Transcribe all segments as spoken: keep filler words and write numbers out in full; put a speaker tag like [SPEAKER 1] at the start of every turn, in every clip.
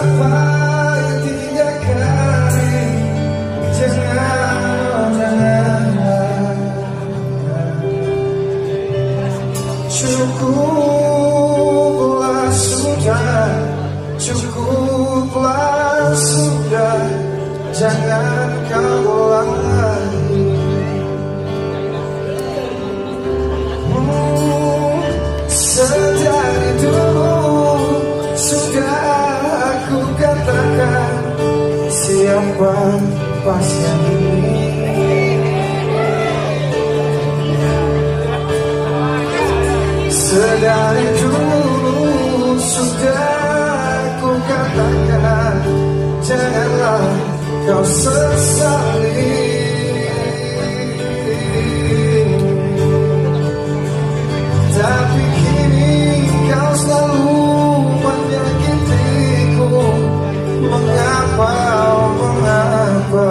[SPEAKER 1] sampai tiga kali. Jangan, jangan. Cukuplah sudah, cukuplah sudah. Jangan kau ulang lagi. hmm, Sedari dulu sudah aku katakan, siapa Pasha ini. Sedari dulu sudah aku katakan, janganlah kau sesali. Tapi kini kau selalu menyakitiku. Mengapa, oh mengapa?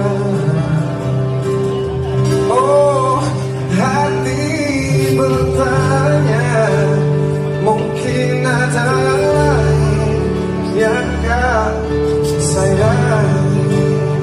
[SPEAKER 1] Oh, hati bertanya, mungkin ada lain yang kau sayangi.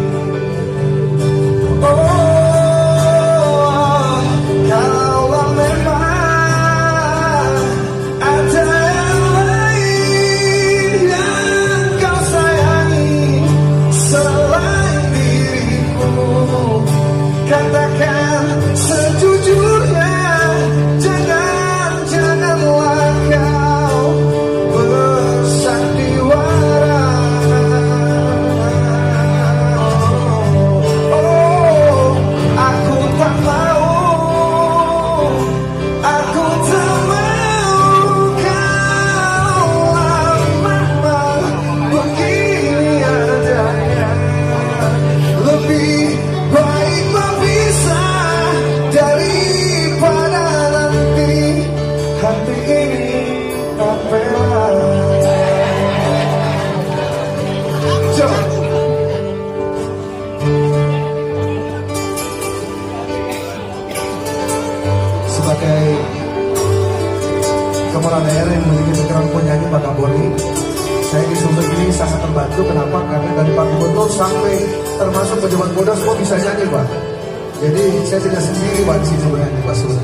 [SPEAKER 1] Oh, kalau memang ada yang lain yang kau sayangi selain diriku, katakan sejujurnya. Jangan, janganlah kau bersandiwara. Oh, aku tak mau, aku tak mau kau lama begini adanya. Lebih baik berpisah daripada nanti hati ini tak rela. Jom. Sebagai kepala daerah yang memiliki background penyanyi Bakaboni, saya di Sumber ini sangat terbantu. Kenapa? Karena dari Pak Gubernur sampai termasuk pejabat muda semua bisa nyanyi, Pak. Jadi saya tidak sendiri, Pak, di sini sebenarnya, Pak Sudah.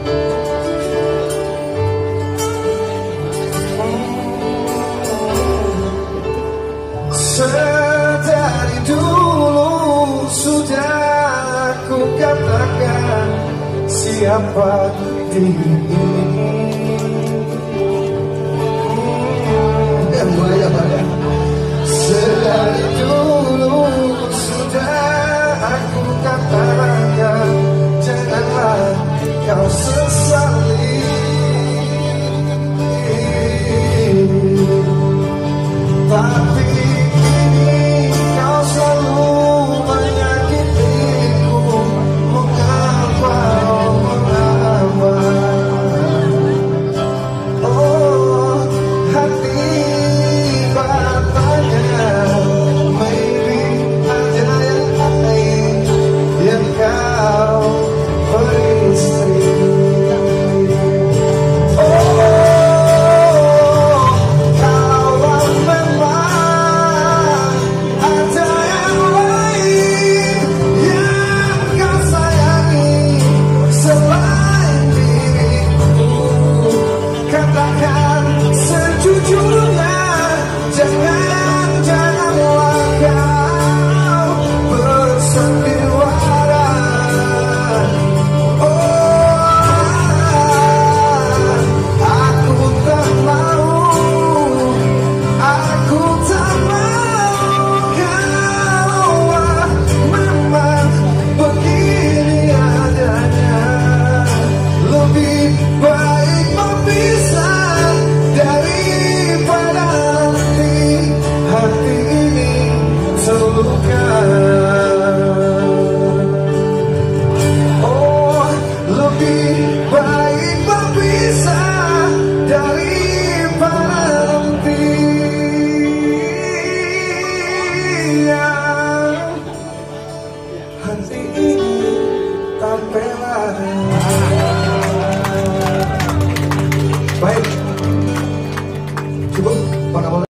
[SPEAKER 1] Sedari dulu sudah aku katakan, siapa diri ini. Dan mulai apa ya? Sedari dulu sudah aku katakan, janganlah kau sesali. Tapi kini kau selalu menyakitiku. Mengapa, oh mengapa? Oh, hati bertanya, maybe ada yang lain yang kau beristri. Baik, cukup.